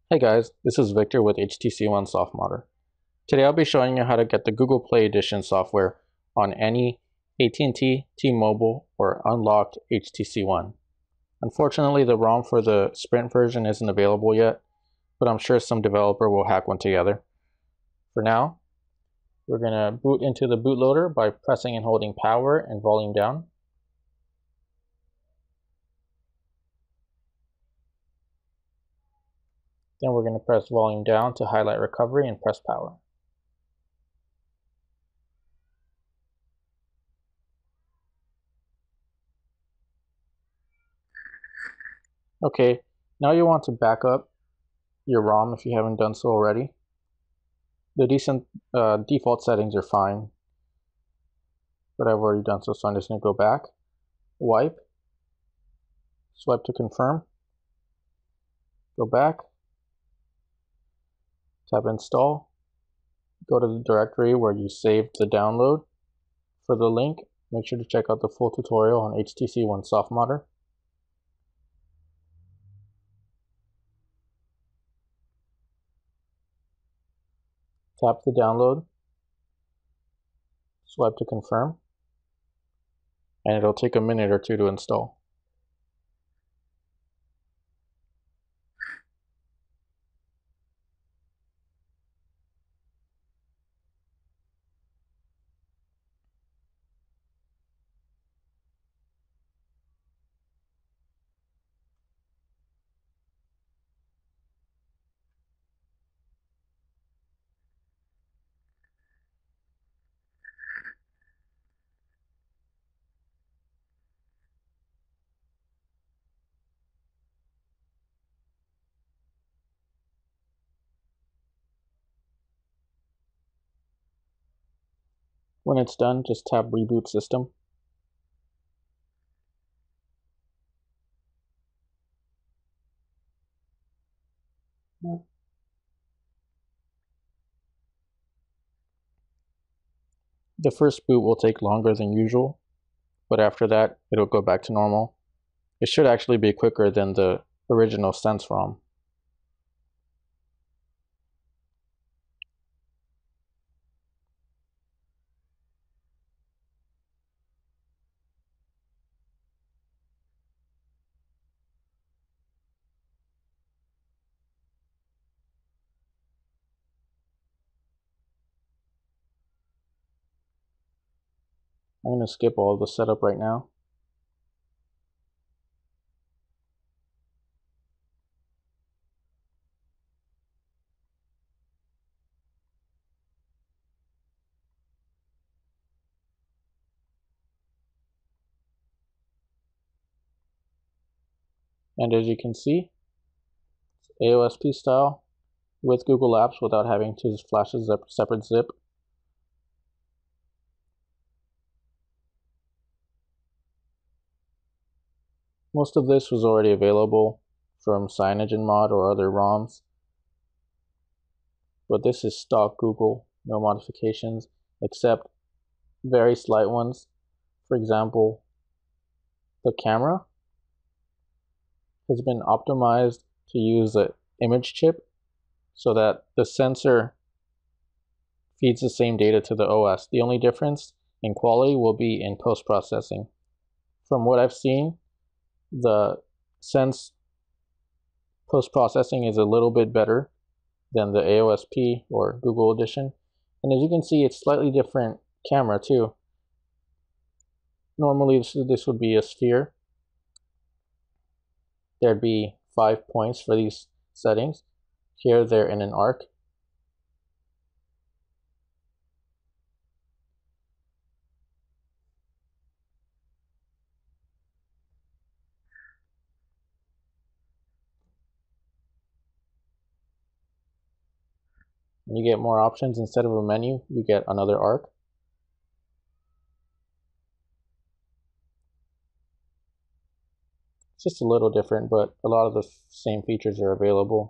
Hey guys, this is Victor with HTC One Softmodder. Today I'll be showing you how to get the Google Play Edition software on any AT&T, T-Mobile, or unlocked HTC One. Unfortunately, the ROM for the Sprint version isn't available yet, but I'm sure some developer will hack one together. For now, we're going to boot into the bootloader by pressing and holding power and volume down. Then we're going to press volume down to highlight recovery and press power. Okay, now you want to back up your ROM if you haven't done so already. The default settings are fine, but I've already done so, so I'm just going to go back, wipe, swipe to confirm, go back, tap install, go to the directory where you saved the download. For the link, make sure to check out the full tutorial on HTC One Softmodder. Tap the download, swipe to confirm, and it'll take a minute or two to install. When it's done, just tap Reboot System. The first boot will take longer than usual, but after that, it'll go back to normal. It should actually be quicker than the original Sense ROM. I'm going to skip all the setup right now. And as you can see, it's AOSP style with Google Apps without having to flash a separate zip. Most of this was already available from CyanogenMod or other ROMs, but this is stock Google, no modifications, except very slight ones. For example, the camera has been optimized to use an image chip so that the sensor feeds the same data to the OS. The only difference in quality will be in post-processing. From what I've seen, the Sense post-processing is a little bit better than the AOSP or Google Edition. And as you can see, it's slightly different camera too. Normally this would be a sphere. There'd be 5 points for these settings. Here they're in an arc. And you get more options. Instead of a menu, you get another arc. It's just a little different, but a lot of the same features are available.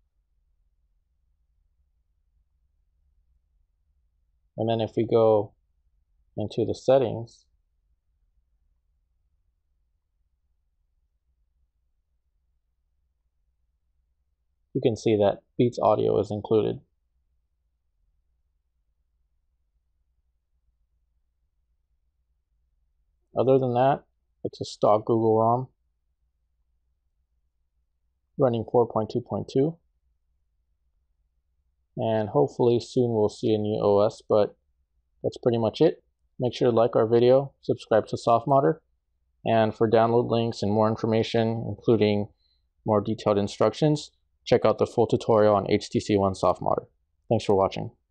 And then if we go into the settings, you can see that Beats Audio is included. Other than that, it's a stock Google ROM running 4.2.2, and hopefully soon we'll see a new OS, but that's pretty much it. Make sure to like our video, subscribe to SoftModder, and for download links and more information, including more detailed instructions, check out the full tutorial on HTC One SoftModder. Thanks for watching.